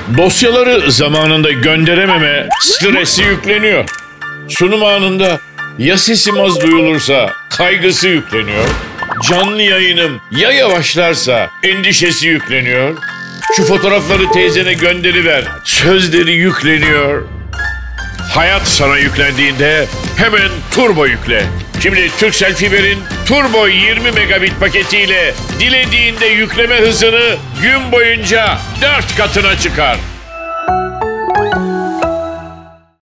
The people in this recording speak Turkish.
Dosyaları zamanında gönderememe stresi yükleniyor. Sunum anında ya sesim az duyulursa kaygısı yükleniyor. Canlı yayınım ya yavaşlarsa endişesi yükleniyor. Şu fotoğrafları teyzene gönderiver sözleri yükleniyor. Hayat sana yüklendiğinde hemen turbo yükle. Şimdi Turkcell Fiber'in turbo 20 megabit paketiyle dilediğinde yükleme hızını gün boyunca 4 katına çıkar.